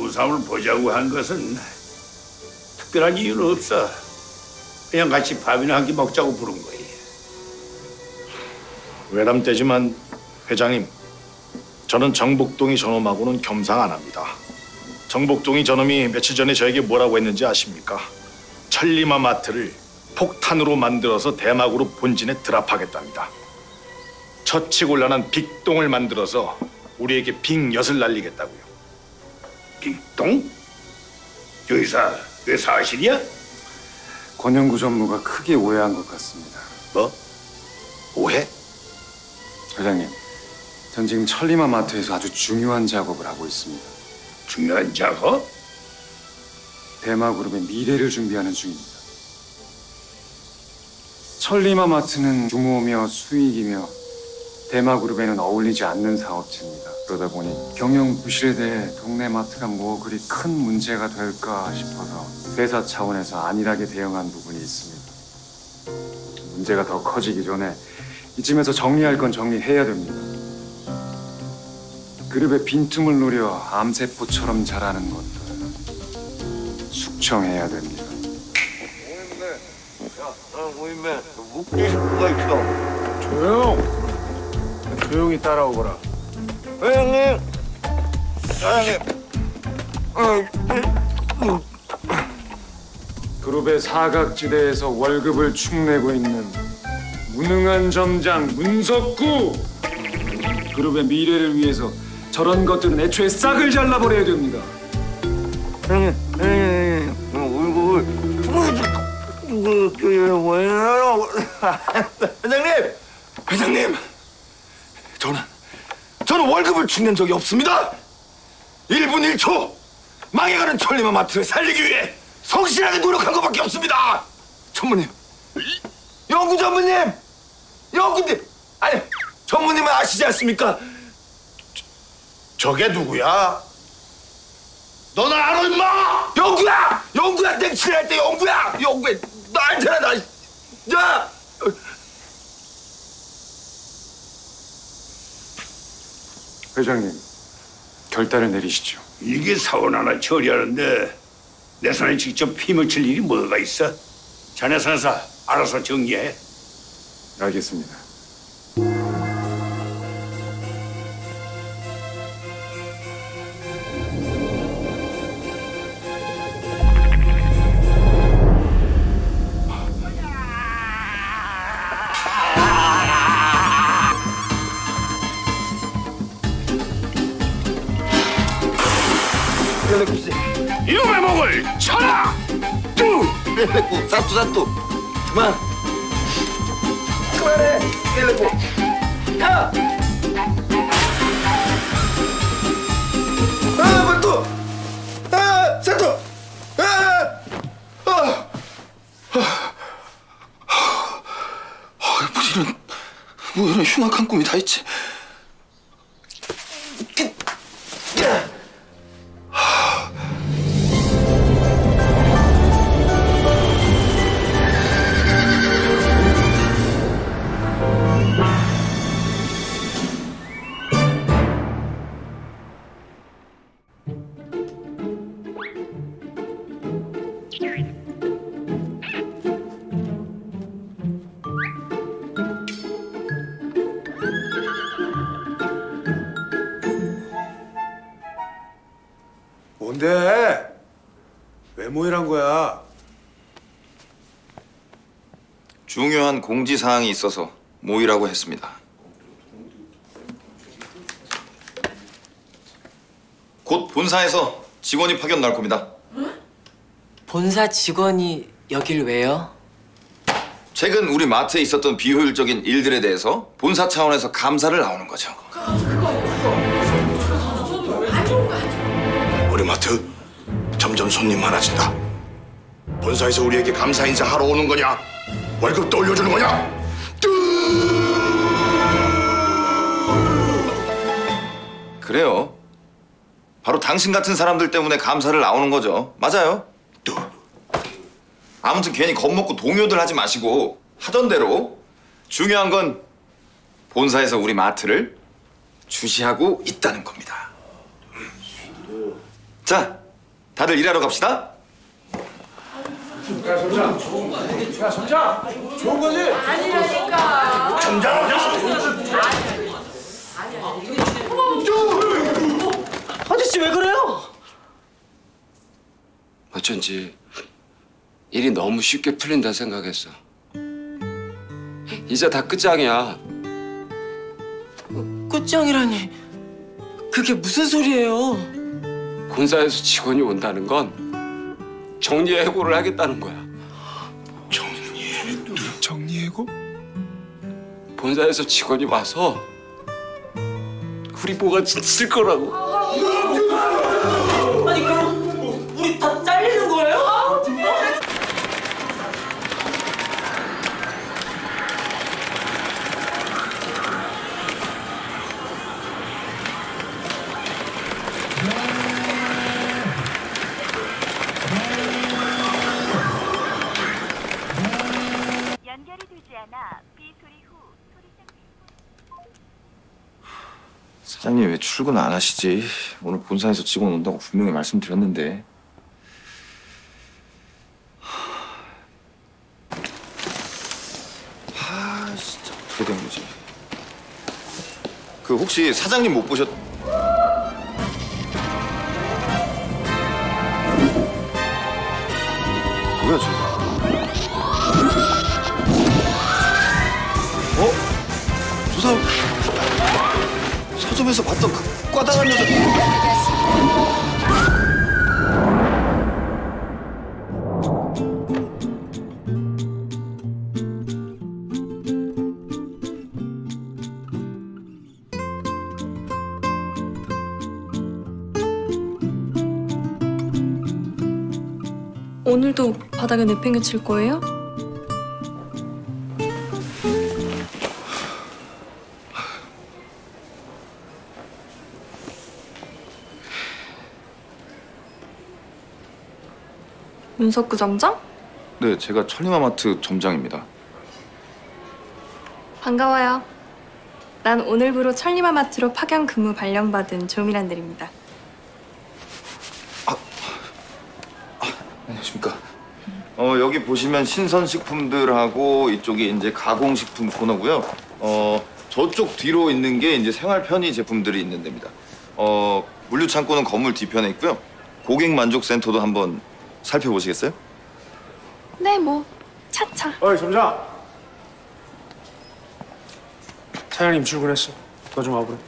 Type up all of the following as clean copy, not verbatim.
부부싸움을 보자고 한 것은 특별한 이유는 없어. 그냥 같이 밥이나 한 끼 먹자고 부른 거야. 외람되지만 회장님, 저는 정복동이 저놈하고는 겸상 안 합니다. 정복동이 저놈이 며칠 전에 저에게 뭐라고 했는지 아십니까? 천리마 마트를 폭탄으로 만들어서 대막으로 본진에 드랍하겠답니다. 처치곤란한 빅동을 만들어서 우리에게 빅엿을 날리겠다고요. 빅동? 여기사 왜 사실이야? 권영구 전무가 크게 오해한 것 같습니다. 뭐? 오해? 회장님, 전 지금 천리마 마트에서 아주 중요한 작업을 하고 있습니다. 중요한 작업? 대마그룹의 미래를 준비하는 중입니다. 천리마 마트는 규모며 수익이며 대마그룹에는 어울리지 않는 사업체입니다. 그러다 보니 경영 부실에 대해 동네 마트가 뭐 그리 큰 문제가 될까 싶어서 회사 차원에서 안일하게 대응한 부분이 있습니다. 문제가 더 커지기 전에 이쯤에서 정리할 건 정리해야 됩니다. 그룹의 빈틈을 노려 암세포처럼 자라는 것들 숙청해야 됩니다. 모임에 묵지 식구가 있어. 조용히 따라오거라. 회장님, 그룹의 사각지대에서 월급을 축내고 있는 무능한 점장 문석구! 그룹의 미래를 위해서 저런 것들은 애초에 싹을 잘라버려야 됩니다. 회장님, 저는 월급을 축낸 적이 없습니다. 1분 1초 망해가는 천리마 마트를 살리기 위해 성실하게 노력한 것밖에 없습니다. 전무님, 영구 전무님, 영구님, 아니 전무님은 아시지 않습니까? 저게 누구야? 너는 알아 임마? 영구야 땡칠할 때 영구야 나 알잖아 나. 야! 회장님, 결단을 내리시죠. 이게 사원 하나 처리하는데 내 손에 직접 피 묻힐 일이 뭐가 있어? 자네 상사 알아서 정리해. 알겠습니다. 이놈의 목을 쳐라! 렐레꾸 사투 그만해 렐레꾸. 야! 말투! 사투! 뭐 이런 흉악한 꿈이 다 있지. 뭔데? 왜 모이란 거야? 중요한 공지사항이 있어서 모이라고 했습니다. 곧 본사에서 직원이 파견 날 겁니다. 본사 직원이 여길 왜요? 최근 우리 마트에 있었던 비효율적인 일들에 대해서 본사 차원에서 감사를 나오는 거죠. 우리 마트 점점 손님 많아진다. 본사에서 우리에게 감사 인사 하러 오는 거냐? 월급도 올려주는 거냐? 그래요. 바로 당신 같은 사람들 때문에 감사를 나오는 거죠. 맞아요. 아무튼 괜히 겁먹고 동요들 하지 마시고 하던 대로 중요한 건 본사에서 우리 마트를 주시하고 있다는 겁니다. 자, 다들 일하러 갑시다. 아저씨 왜 그래요? 어쩐지 일이 너무 쉽게 풀린다 생각했어. 이제 다 끝장이야. 끝장이라니. 그게 무슨 소리예요? 본사에서 직원이 온다는 건 정리해고를 하겠다는 거야. 정리해고? 본사에서 직원이 와서 우리 뭐가 짓을 거라고. 아니 그럼 우리 다 잘리는 거예요? 연결이 되지 않아 삐 소리 후 소리장 사장님 왜 출근 안 하시지? 오늘 본사에서 직원 온다고 분명히 말씀드렸는데. 진짜 어떻게 된 거지? 그 혹시 사장님 못 보셨? 뭐야 지금? 저 사람 서점에서 봤던 그 과당한 여자. 오늘도 바닥에 내팽개칠 거예요? 윤석구 점장? 네, 제가 천리마마트 점장입니다. 반가워요. 난 오늘부로 천리마마트로 파견 근무 발령받은 조미란들입니다. 안녕하십니까. 여기 보시면 신선식품들하고 이쪽이 이제 가공식품 코너고요. 저쪽 뒤로 있는 게 이제 생활 편의 제품들이 있는 데입니다. 물류 창고는 건물 뒤편에 있고요. 고객 만족 센터도 한번 살펴보시겠어요? 네, 뭐 차차. 어이 점장. 사장님 출근했어. 너 좀 와보래.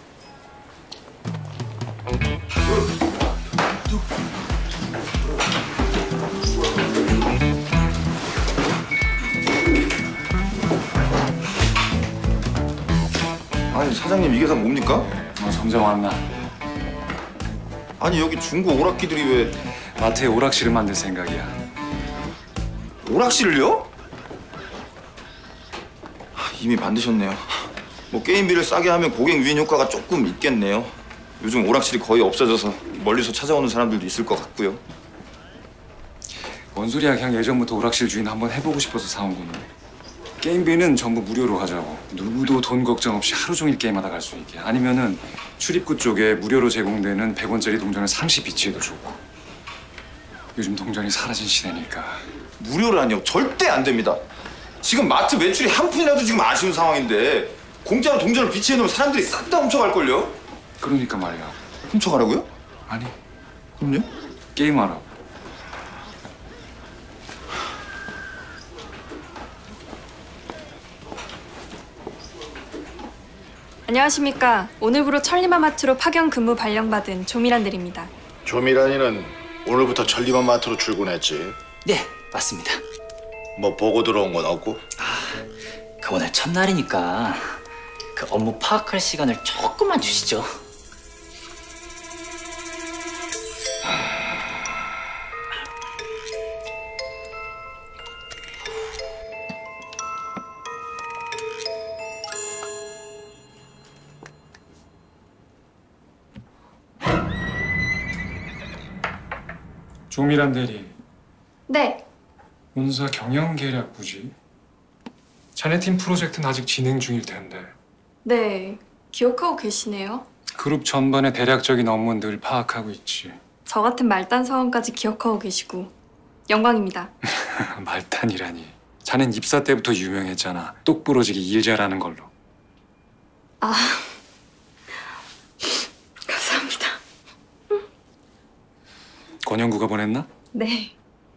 아니 사장님 이게 다 뭡니까? 점장 왔나? 아니 여기 중고 오락기들이 왜 마트에 오락실을 만들 생각이야. 오락실을요? 이미 만드셨네요. 뭐 게임비를 싸게 하면 고객 유인 효과가 조금 있겠네요. 요즘 오락실이 거의 없어져서 멀리서 찾아오는 사람들도 있을 것 같고요. 뭔 소리야. 그냥 예전부터 오락실 주인 한번 해보고 싶어서 사온 건데. 게임비는 전부 무료로 하자고. 누구도 돈 걱정 없이 하루 종일 게임하다 갈 수 있게. 아니면은 출입구 쪽에 무료로 제공되는 100원짜리 동전을 30비치해도 좋고. 요즘 동전이 사라진 시대니까. 무료라니요? 절대 안 됩니다. 지금 마트 매출이 한 푼이라도 지금 아쉬운 상황인데 공짜로 동전을 비치해 놓으면 사람들이 싹 다 훔쳐갈걸요? 그러니까 말이야. 훔쳐가라고요? 아니, 그럼요? 게임하라고. 안녕하십니까. 오늘부로 천리마마트로 파견 근무 발령받은 조미란들입니다. 조미란이는 오늘부터 천리마마트로 출근했지. 네, 맞습니다. 뭐 보고 들어온 건 없고? 그 오늘 첫날이니까 그 업무 파악할 시간을 조금만 주시죠. 조미란 대리. 네. 본사 경영계략부지. 자네 팀 프로젝트는 아직 진행 중일 텐데. 네. 기억하고 계시네요. 그룹 전반의 대략적인 업무는 늘 파악하고 있지. 저 같은 말단 사원까지 기억하고 계시고 영광입니다. 말단이라니. 자넨 입사 때부터 유명했잖아. 똑부러지게 일 잘하는 걸로. 아, 감사합니다. 권영구가 보냈나? 네.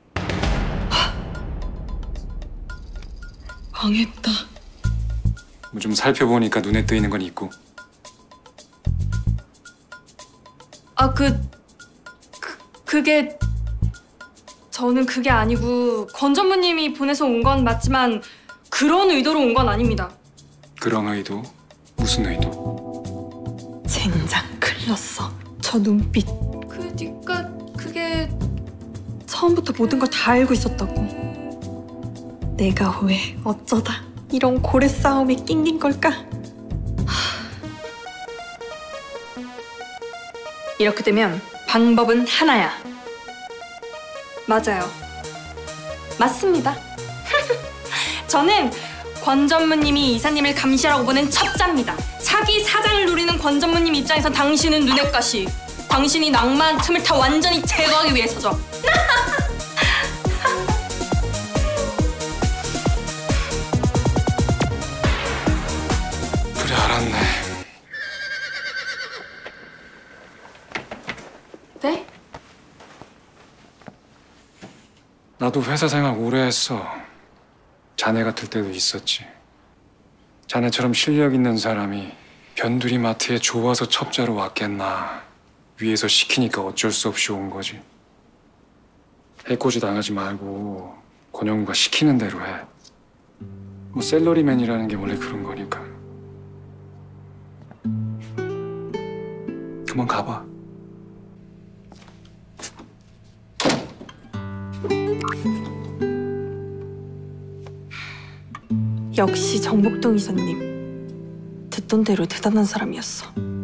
망했다. 뭐 좀 살펴보니까 눈에 띄는 건 있고. 아, 그게 저는 그게 아니고 권 전무님이 보내서 온 건 맞지만 그런 의도로 온 건 아닙니다. 그런 의도? 무슨 의도? 젠장 클렀어. 저 눈빛. 그니까 그게 처음부터 모든 걸 다 알고 있었다고. 내가 왜 어쩌다 이런 고래 싸움에 낑긴 걸까? 이렇게 되면 방법은 하나야. 맞아요. 맞습니다. 저는 권 전무님이 이사님을 감시하라고 보낸 첩자입니다. 차기 사장을 노리는 권 전무님 입장에선 당신은 눈엣가시. 당신이 낭만 틈을 타 완전히 제거하기 위해서죠. 그래, 알았네. 네? 나도 회사 생활 오래 했어. 자네 같을 때도 있었지. 자네처럼 실력 있는 사람이 변두리 마트에 좋아서 첩자로 왔겠나. 위에서 시키니까 어쩔 수 없이 온 거지. 해코지 당하지 말고 권영구가 시키는 대로 해. 뭐 셀러리맨이라는 게 원래 그런 거니까. 그만 가봐. 역시 정복동 이사님. 듣던 대로 대단한 사람이었어.